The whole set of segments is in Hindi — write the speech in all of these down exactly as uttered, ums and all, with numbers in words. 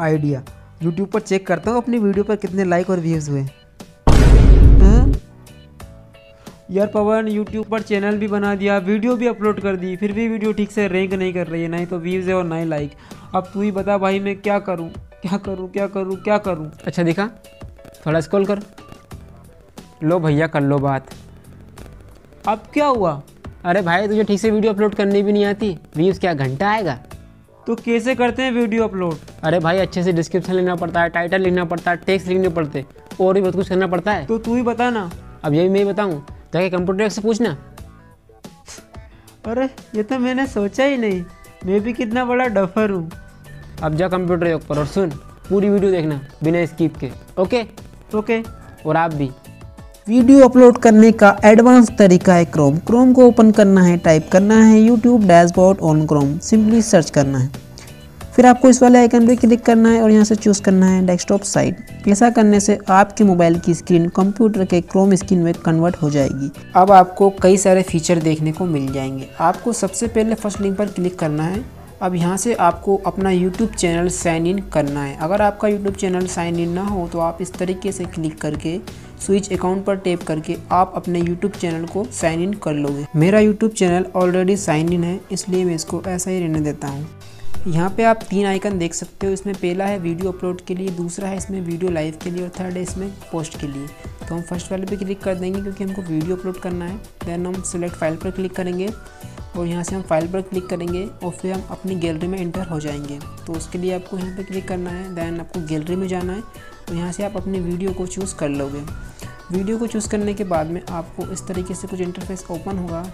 आइडिया। यूट्यूब पर चेक करता हूँ अपनी वीडियो पर कितने लाइक और व्यूज़ हुए। हाँ? यार पवन, यूट्यूब पर चैनल भी बना दिया, वीडियो भी अपलोड कर दी, फिर भी वीडियो ठीक से रैंक नहीं कर रही है, ना ही तो व्यूज़ है और ना ही लाइक। अब तू ही बता भाई, मैं क्या करूँ क्या करूँ क्या करूँ क्या करूँ। अच्छा दिखा, थोड़ा स्क्रॉल कर लो भैया, कर लो बात। अब क्या हुआ? अरे भाई तुझे ठीक से वीडियो अपलोड करनी भी नहीं आती, व्यूज़ क्या घंटा आएगा? तो कैसे करते हैं वीडियो अपलोड? अरे भाई अच्छे से डिस्क्रिप्शन लिखना पड़ता है, टाइटल लिखना पड़ता है, टेक्स्ट लिखने पड़ते और भी बहुत कुछ करना पड़ता है। तो तू ही बता ना। अब यही मैं बताऊँ? जाके कंप्यूटर से पूछना। अरे ये तो मैंने सोचा ही नहीं, मैं भी कितना बड़ा डफर हूँ। अब जा कंप्यूटर योग पर और सुन, पूरी वीडियो देखना बिना स्किप के। Okay okay. और आप भी। वीडियो अपलोड करने का एडवांस तरीका है क्रोम। क्रोम को ओपन करना है, टाइप करना है YouTube dashboard on Chrome, simply search करना है। फिर आपको इस वाले आइकन पे क्लिक करना है और यहाँ से चूज़ करना है डेस्कटॉप साइट। ऐसा करने से आपके मोबाइल की स्क्रीन कंप्यूटर के क्रोम स्क्रीन में कन्वर्ट हो जाएगी। अब आपको कई सारे फीचर देखने को मिल जाएंगे। आपको सबसे पहले फर्स्ट लिंक पर क्लिक करना है। अब यहाँ से आपको अपना यूट्यूब चैनल साइन इन करना है। अगर आपका यूट्यूब चैनल साइन इन ना हो तो आप इस तरीके से क्लिक करके स्विच अकाउंट पर टैप करके आप अपने यूट्यूब चैनल को साइन इन कर लोगे। मेरा YouTube channel already sign in है, इसलिए मैं इसको ऐसा ही रहने देता हूँ। यहाँ पे आप तीन आइकन देख सकते हो। इसमें पहला है वीडियो अपलोड के लिए, दूसरा है इसमें वीडियो लाइव के लिए और थर्ड है इसमें पोस्ट के लिए। तो हम फर्स्ट वाले पे क्लिक कर देंगे क्योंकि हमको वीडियो अपलोड करना है। देन हम सिलेक्ट फाइल पर क्लिक करेंगे और यहाँ से हम फाइल पर क्लिक करेंगे और फिर हम अपनी गैलरी में एंटर हो जाएंगे। तो उसके लिए आपको यहाँ पे क्लिक करना है। देन आपको गैलरी में जाना है और यहाँ से आप अपनी वीडियो को चूज़ कर लोगे। वीडियो को चूज़ करने के बाद में आपको इस तरीके से कुछ इंटरफेस ओपन होगा।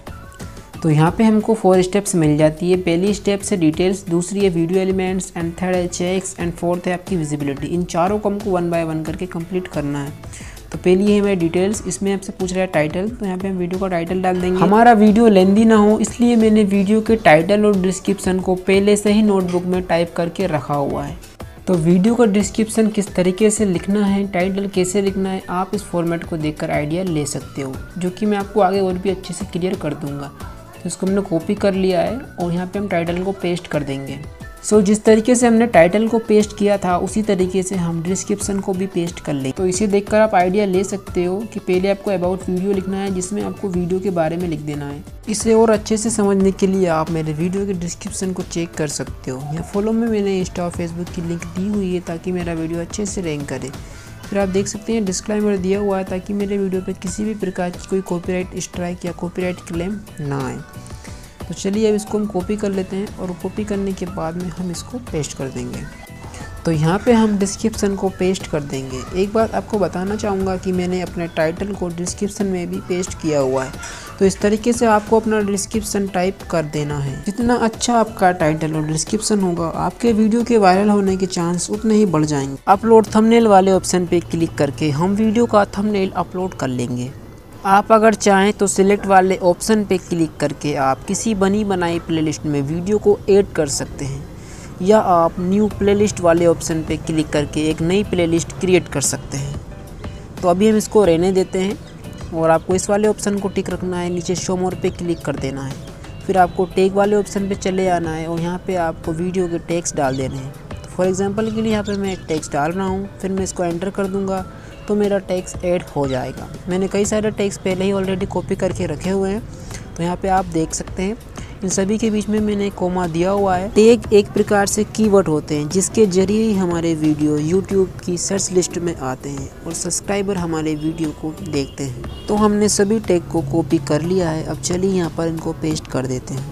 तो यहाँ पे हमको फोर स्टेप्स मिल जाती है। पहली स्टेप है डिटेल्स, दूसरी है वीडियो एलिमेंट्स एंड थर्ड है चेक्स एंड फोर्थ है आपकी विजिबिलिटी। इन चारों को हमको वन बाय वन करके कंप्लीट करना है। तो पहली है हमारी डिटेल्स, इसमें आपसे पूछ रहा है टाइटल, तो यहाँ पे हम वीडियो का टाइटल डाल देंगे। हमारा वीडियो लेंदी ना हो इसलिए मैंने वीडियो के टाइटल और डिस्क्रिप्शन को पहले से ही नोटबुक में टाइप करके रखा हुआ है। तो वीडियो का डिस्क्रिप्शन किस तरीके से लिखना है, टाइटल कैसे लिखना है, आप इस फॉर्मेट को देखकर आइडिया ले सकते हो, जो कि मैं आपको आगे और भी अच्छे से क्लियर कर दूंगा। तो इसको हमने कॉपी कर लिया है और यहाँ पे हम टाइटल को पेस्ट कर देंगे। सो so, जिस तरीके से हमने टाइटल को पेस्ट किया था उसी तरीके से हम डिस्क्रिप्शन को भी पेस्ट कर लेंगे। तो इसे देखकर आप आइडिया ले सकते हो कि पहले आपको अबाउट वीडियो लिखना है जिसमें आपको वीडियो के बारे में लिख देना है। इसे और अच्छे से समझने के लिए आप मेरे वीडियो के डिस्क्रिप्शन को चेक कर सकते हो। यहाँ फॉलो में मैंने इंस्टा और फेसबुक की लिंक दी हुई है ताकि मेरा वीडियो अच्छे से रैंक करे। फिर आप देख सकते हैं डिस्क्लेमर दिया हुआ है ताकि मेरे वीडियो पर किसी भी प्रकार की कोई कॉपीराइट स्ट्राइक या कॉपीराइट क्लेम ना आए। तो चलिए अब इसको हम कॉपी कर लेते हैं और कॉपी करने के बाद में हम इसको पेस्ट कर देंगे। तो यहाँ पे हम डिस्क्रिप्शन को पेस्ट कर देंगे। एक बात आपको बताना चाहूँगा कि मैंने अपने टाइटल को डिस्क्रिप्शन में भी पेस्ट किया हुआ है। तो इस तरीके से आपको अपना डिस्क्रिप्शन टाइप कर देना है। जितना अच्छा आपका टाइटल और डिस्क्रिप्शन होगा आपके वीडियो के वायरल होने के चांस उतने ही बढ़ जाएंगे। अपलोड थंबनेल वाले ऑप्शन पे क्लिक करके हम वीडियो का थंबनेल अपलोड कर लेंगे। आप अगर चाहें तो सिलेक्ट वाले ऑप्शन पे क्लिक करके आप किसी बनी बनाई प्लेलिस्ट में वीडियो को ऐड कर सकते हैं, या आप न्यू प्लेलिस्ट वाले ऑप्शन पे क्लिक करके एक नई प्लेलिस्ट क्रिएट कर सकते हैं। तो अभी हम इसको रहने देते हैं और आपको इस वाले ऑप्शन को टिक रखना है। नीचे शो मोर पे क्लिक कर देना है। फिर आपको टैग वाले ऑप्शन पे चले आना है और यहाँ पे आपको वीडियो के टैग्स डाल देने हैं। तो फॉर एग्जांपल के लिए यहाँ पे मैं एक टैग्स डाल रहा हूँ, फिर मैं इसको एंटर कर दूँगा तो मेरा टैग्स ऐड हो जाएगा। मैंने कई सारे टैग्स पहले ही ऑलरेडी कॉपी करके रखे हुए हैं। तो यहाँ पे आप देख सकते हैं इन सभी के बीच में मैंने कोमा दिया हुआ है। टैग एक प्रकार से कीवर्ड होते हैं जिसके जरिए ही हमारे वीडियो यूट्यूब की सर्च लिस्ट में आते हैं और सब्सक्राइबर हमारे वीडियो को देखते हैं। तो हमने सभी टैग को कॉपी कर लिया है। अब चलिए यहाँ पर इनको पेस्ट कर देते हैं।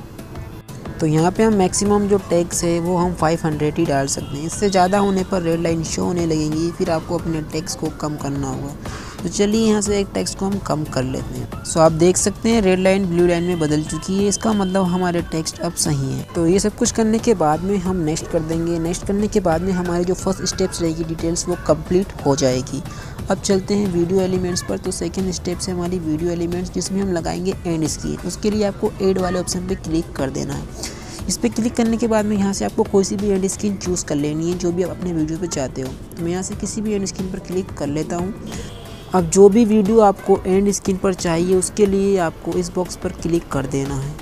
तो यहाँ पे हम मैक्सिमम जो टैग्स है वो हम पाँच सौ ही डाल सकते हैं। इससे ज़्यादा होने पर रेड लाइन शो होने लगेंगी, फिर आपको अपने टैग्स को कम करना होगा। तो चलिए यहाँ से एक टेक्स्ट को हम कम कर लेते हैं। सो आप देख सकते हैं रेड लाइन ब्लू लाइन में बदल चुकी है, इसका मतलब हमारे टेक्स्ट अब सही है। तो ये सब कुछ करने के बाद में हम नेक्स्ट कर देंगे। नेक्स्ट करने के बाद में हमारी जो फर्स्ट स्टेप्स रहेगी डिटेल्स वो कंप्लीट हो जाएगी। अब चलते हैं वीडियो एलिमेंट्स पर। तो सेकंड स्टेप से हमारी वीडियो एलिमेंट्स जिसमें हम लगाएंगे एंड स्क्रीन। उसके लिए आपको ऐड वाले ऑप्शन पे क्लिक कर देना है। इस पर क्लिक करने के बाद में यहाँ से आपको कोई सी भी एंड स्क्रीन चूज़ कर लेनी है जो भी आप अपने वीडियो पे चाहते हो। तो मैं यहाँ से किसी भी एंड स्क्रीन पर क्लिक कर लेता हूँ। अब जो भी वीडियो आपको एंड स्क्रीन पर चाहिए उसके लिए आपको इस बॉक्स पर क्लिक कर देना है।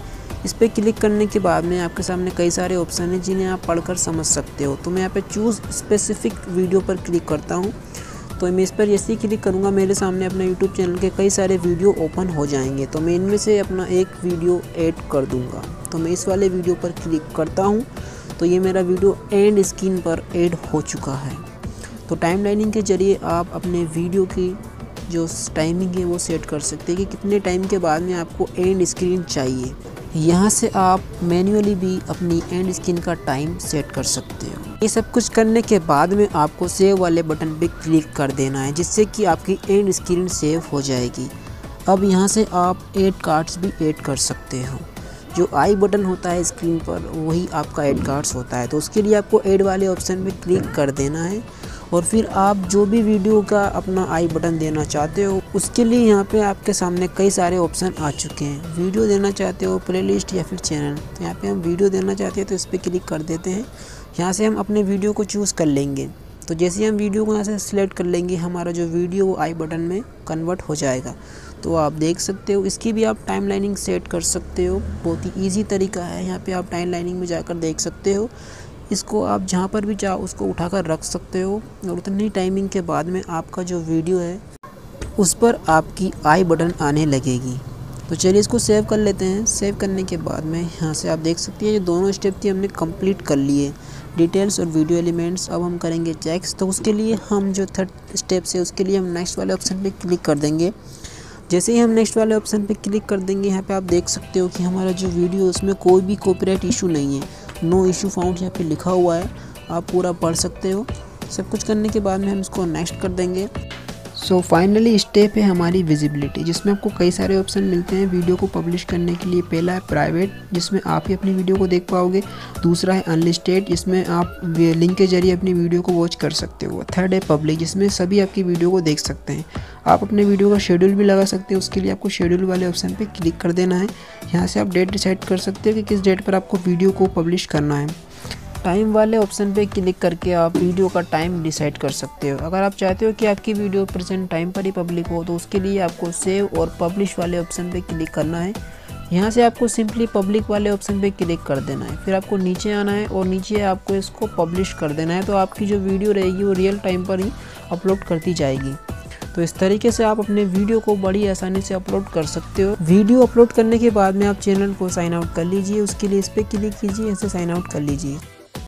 इस पर क्लिक करने के बाद में आपके सामने कई सारे ऑप्शन हैं जिन्हें आप पढ़कर समझ सकते हो। तो मैं यहाँ पे चूज़ स्पेसिफिक वीडियो पर क्लिक करता हूँ। तो मैं इस पर जैसे ही क्लिक करूँगा मेरे सामने अपने यूट्यूब चैनल के कई सारे वीडियो ओपन हो जाएंगे। तो मैं इनमें से अपना एक वीडियो ऐड कर दूँगा। तो मैं इस वाले वीडियो पर क्लिक करता हूँ। तो ये मेरा वीडियो एंड स्क्रीन पर ऐड हो चुका है। तो टाइमलाइनिंग के ज़रिए आप अपने वीडियो की जो टाइमिंग है वो सेट कर सकते हैं कि कितने टाइम के बाद में आपको एंड स्क्रीन चाहिए। यहाँ से आप मैन्युअली भी अपनी एंड स्क्रीन का टाइम सेट कर सकते हो। ये सब कुछ करने के बाद में आपको सेव वाले बटन पे क्लिक कर देना है, जिससे कि आपकी एंड स्क्रीन सेव हो जाएगी। अब यहाँ से आप ऐड कार्ड्स भी ऐड कर सकते हो। जो आई बटन होता है स्क्रीन पर वही आपका ऐड कार्ड्स होता है। तो उसके लिए आपको ऐड वाले ऑप्शन पे क्लिक कर देना है और फिर आप जो भी वीडियो का अपना आई बटन देना चाहते हो उसके लिए यहाँ पे आपके सामने कई सारे ऑप्शन आ चुके हैं। वीडियो देना चाहते हो, प्लेलिस्ट या फिर चैनल। तो यहाँ पे हम वीडियो देना चाहते हैं तो इस पर क्लिक कर देते हैं। यहाँ से हम अपने वीडियो को चूज़ कर लेंगे। तो जैसे ही हम वीडियो को यहाँ से सिलेक्ट कर लेंगे हमारा जो वीडियो वो आई बटन में कन्वर्ट हो जाएगा। तो आप देख सकते हो इसकी भी आप टाइम लाइनिंग सेट कर सकते हो। बहुत ही ईजी तरीका है। यहाँ पे आप टाइम लाइनिंग में जाकर देख सकते हो। इसको आप जहाँ पर भी चाहो उसको उठाकर रख सकते हो और उतनी टाइमिंग के बाद में आपका जो वीडियो है उस पर आपकी आई बटन आने लगेगी। तो चलिए इसको सेव कर लेते हैं। सेव करने के बाद में यहाँ से आप देख सकते हैं ये दोनों स्टेप थी हमने कंप्लीट कर लिए, डिटेल्स और वीडियो एलिमेंट्स। अब हम करेंगे टेक्स्ट। तो उसके लिए हम जो थर्ड स्टेप है उसके लिए हम नेक्स्ट वाले ऑप्शन पे क्लिक कर देंगे। जैसे ही हम नेक्स्ट वाले ऑप्शन पे क्लिक कर देंगे यहाँ पे आप देख सकते हो कि हमारा जो वीडियो उसमें कोई भी कॉपीराइट इशू नहीं है, नो इशू फाउंड यहाँ पे लिखा हुआ है। आप पूरा पढ़ सकते हो। सब कुछ करने के बाद में हम इसको नेक्स्ट कर देंगे। सो फाइनली स्टेप है हमारी विजिबिलिटी, जिसमें आपको कई सारे ऑप्शन मिलते हैं वीडियो को पब्लिश करने के लिए। पहला है प्राइवेट, जिसमें आप ही अपनी वीडियो को देख पाओगे। दूसरा है अनलिस्टेड, जिसमें आप लिंक के जरिए अपनी वीडियो को वॉच कर सकते हो। थर्ड है पब्लिक, जिसमें सभी आपकी वीडियो को देख सकते हैं। आप अपने वीडियो का शेड्यूल भी लगा सकते हो। उसके लिए आपको शेड्यूल वाले ऑप्शन पर क्लिक कर देना है। यहाँ से आप डेट डिसाइड कर सकते हो कि किस डेट पर आपको वीडियो को पब्लिश करना है। टाइम वाले ऑप्शन पे क्लिक करके आप वीडियो का टाइम डिसाइड कर सकते हो। अगर आप चाहते हो कि आपकी वीडियो प्रेजेंट टाइम पर ही पब्लिक हो तो उसके लिए आपको सेव और पब्लिश वाले ऑप्शन पे क्लिक करना है। यहाँ से आपको सिंपली पब्लिक वाले ऑप्शन पे क्लिक कर देना है। फिर आपको नीचे आना है और नीचे आपको इसको पब्लिश कर देना है। तो आपकी जो वीडियो रहेगी वो रियल टाइम पर ही अपलोड करती जाएगी। तो इस तरीके से आप अपने वीडियो को बड़ी आसानी से अपलोड कर सकते हो। वीडियो अपलोड करने के बाद में आप चैनल को साइन आउट कर लीजिए। उसके लिए इस पर क्लिक कीजिए, ऐसे साइन आउट कर लीजिए।